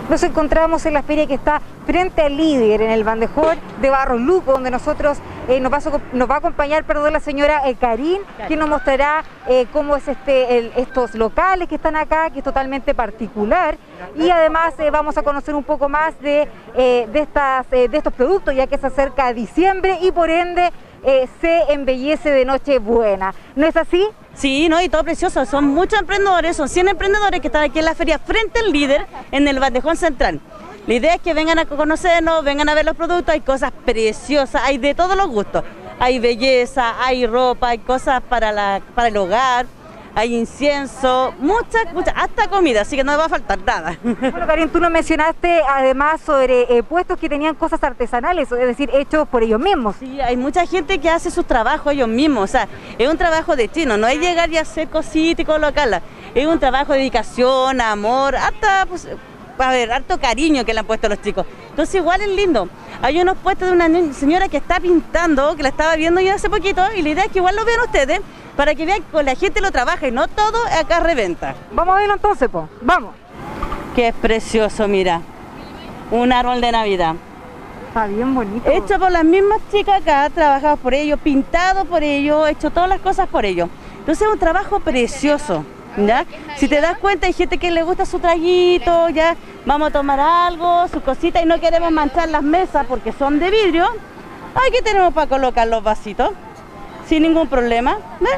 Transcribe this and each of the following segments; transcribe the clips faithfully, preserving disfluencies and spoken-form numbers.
Nos encontramos en la feria que está frente al Líder, en el bandejón de Barros Luco, donde nosotros eh, nos, va a, nos va a acompañar perdón, la señora eh, Karin, quien nos mostrará eh, cómo es este, el, estos locales que están acá, que es totalmente particular. Y además eh, vamos a conocer un poco más de, eh, de, estas, eh, de estos productos, ya que se acerca diciembre y por ende eh, se embellece de Nochebuena. ¿No es así? Sí, no, y todo precioso, son muchos emprendedores, son cien emprendedores que están aquí en la feria frente al Líder, en el bandejón central. La idea es que vengan a conocernos, vengan a ver los productos, hay cosas preciosas, hay de todos los gustos. Hay belleza, hay ropa, hay cosas para, la, para el hogar, hay incienso, muchas, muchas, hasta comida, así que no va a faltar nada. Bueno, Karin, tú nos mencionaste además sobre eh, puestos que tenían cosas artesanales, es decir, hechos por ellos mismos. Sí, hay mucha gente que hace sus trabajos ellos mismos, o sea, es un trabajo de chino, no es llegar y hacer cositas y colocarlas, es un trabajo de dedicación, amor, hasta, pues, a ver, harto cariño que le han puesto a los chicos. Entonces igual es lindo. Hay unos puestos de una señora que está pintando, que la estaba viendo yo hace poquito, y la idea es que igual lo vean ustedes, para que vean que la gente lo trabaja y no todo acá reventa. Vamos a verlo entonces, pues. Vamos. Qué precioso, mira. Un árbol de Navidad. Está bien bonito. Hecho por las mismas chicas acá, trabajado por ellos, pintado por ellos, hecho todas las cosas por ellos. Entonces es un trabajo precioso, ¿ya? Si te das cuenta, hay gente que le gusta su traguito, ya vamos a tomar algo, su cosita, y no queremos manchar las mesas porque son de vidrio. Aquí tenemos para colocar los vasitos. Sin ningún problema, ¿ves?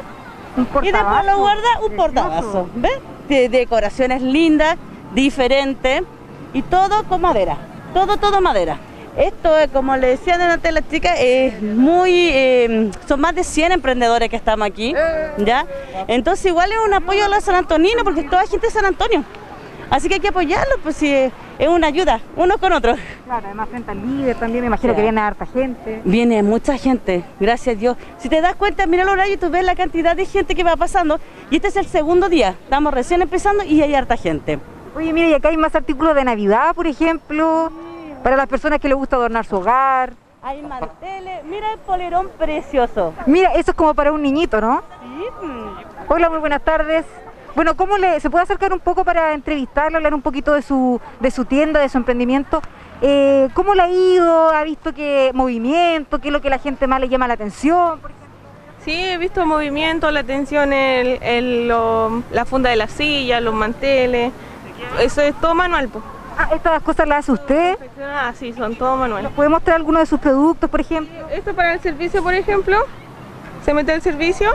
Y después lo guarda un portavasos, ¿ves? De decoraciones lindas, diferentes, y todo con madera, todo, todo madera. Esto, como le decían antes las chicas, es muy, eh, son más de cien emprendedores que estamos aquí, ¿ya? Entonces igual es un apoyo a los sanantoninos, porque es toda gente de San Antonio. Así que hay que apoyarlos, pues si es, es una ayuda, unos con otros. Claro, además frente al Líder también, me imagino, sí, que viene harta gente. Viene mucha gente, gracias a Dios. Si te das cuenta, mira el horario y tú ves la cantidad de gente que va pasando. Y este es el segundo día, estamos recién empezando y hay harta gente. Oye, mira, y acá hay más artículos de Navidad, por ejemplo, sí, para las personas que les gusta adornar su hogar. Hay manteles, mira el polerón precioso. Mira, eso es como para un niñito, ¿no? Sí. Hola, muy buenas tardes. Bueno, ¿cómo le, se puede acercar un poco para entrevistarle, hablar un poquito de su, de su tienda, de su emprendimiento? Eh, ¿Cómo le ha ido? ¿Ha visto qué movimiento? ¿Qué es lo que a la gente más le llama la atención? Sí, he visto movimiento, la atención, el, el, lo, la funda de la silla, los manteles. Eso es todo manual, pues. Ah, ¿estas cosas las hace usted? Ah, sí, son todo manual. ¿Nos puede mostrar alguno de sus productos, por ejemplo? Esto para el servicio, por ejemplo. Se mete el servicio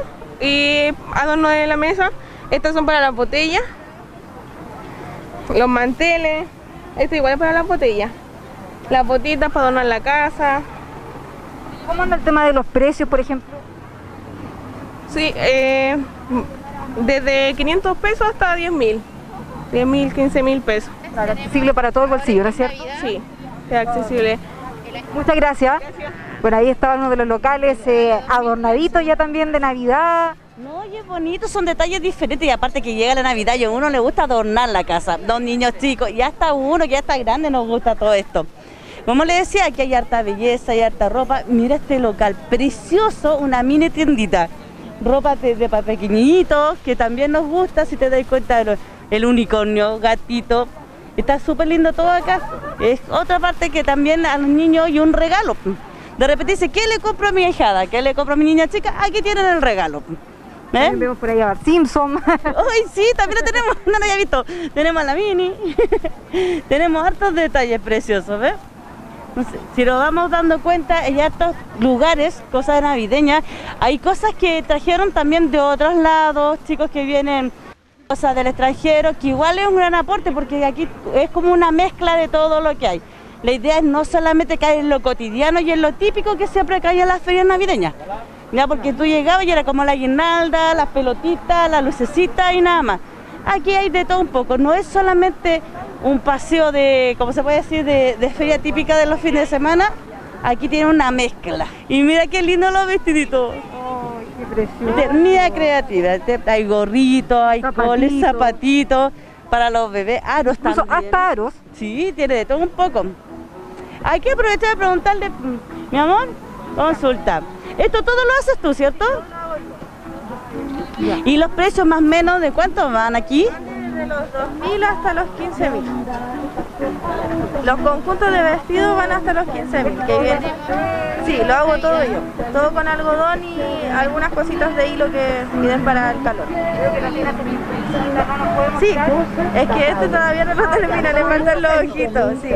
y adorno de la mesa. Estas son para las botellas, los manteles, esto igual es para las botellas, las botitas para adornar la casa. ¿Cómo anda el tema de los precios, por ejemplo? Sí, eh, desde quinientos pesos hasta diez mil, diez mil, quince mil pesos. Claro, accesible para todo el bolsillo, ¿no es cierto? Sí, es accesible. Muchas gracias. gracias. Bueno, ahí estaba uno de los locales eh, adornaditos ya también de Navidad. No, y es bonito, son detalles diferentes y aparte que llega la Navidad y a uno le gusta adornar la casa, dos niños chicos y hasta uno que ya está grande nos gusta todo esto. Como les decía, aquí hay harta belleza, hay harta ropa. Mira este local precioso, una mini tiendita, ropa de, de para pequeñitos que también nos gusta, si te das cuenta, el unicornio, gatito, está súper lindo todo acá. Es otra parte que también a los niños y un regalo. De repente dice, ¿qué le compro a mi hijada? ¿Qué le compro a mi niña chica? Aquí tienen el regalo. ¿Eh? Vemos por ahí a Bart Simpson. Ay, sí, también lo tenemos, no lo había visto. Tenemos la mini, tenemos hartos detalles preciosos, ¿ves? No sé, si nos vamos dando cuenta, hay hartos lugares, cosas navideñas. Hay cosas que trajeron también de otros lados, chicos que vienen, cosas del extranjero, que igual es un gran aporte porque aquí es como una mezcla de todo lo que hay. La idea es no solamente caer en lo cotidiano y en lo típico que siempre cae en las ferias navideñas. Ya, porque tú llegabas y era como la guirnalda, las pelotitas, la lucecita y nada más. Aquí hay de todo un poco, no es solamente un paseo de, ¿cómo se puede decir?, de, de feria típica de los fines de semana. Aquí tiene una mezcla. Y mira qué lindo los vestiditos. ¡Ay, qué precioso! Mira creativa, hay gorritos, hay zapatitos, coles, zapatitos para los bebés, aros incluso también. hasta aros. Sí, tiene de todo un poco. Hay que aprovechar de preguntarle, mi amor, consulta. Esto todo lo haces tú, ¿cierto? ¿Y los precios más o menos de cuánto van aquí? desde los dos mil hasta los quince mil. Los conjuntos de vestido van hasta los quince mil, que bien. Sí, lo hago todo yo. Todo con algodón y algunas cositas de hilo que piden para el calor. Sí, es que este todavía no lo termina, le faltan los ojitos, sí.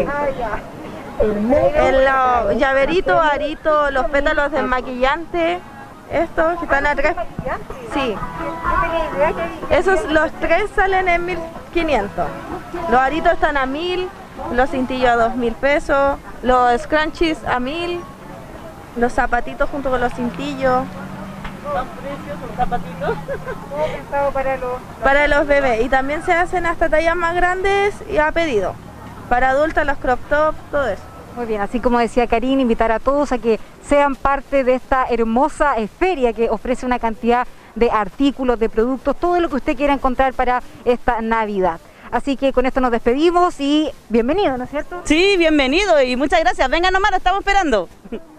El uh, llaverito, arito, los pétalos desmaquillante, estos que están atrás. Sí. Esos, los tres salen en mil quinientos. Los aritos están a mil, los cintillos a dos mil pesos, los scrunchies a mil, los zapatitos junto con los cintillos. Son preciosos los zapatitos. Todo pensado para los... Para los bebés. Y también se hacen hasta tallas más grandes y a pedido. Para adultas, los crop tops, todo eso. Muy bien, así como decía Karin, invitar a todos a que sean parte de esta hermosa eh, feria que ofrece una cantidad de artículos, de productos, todo lo que usted quiera encontrar para esta Navidad. Así que con esto nos despedimos y bienvenido, ¿no es cierto? Sí, bienvenido y muchas gracias. Venga nomás, lo estamos esperando.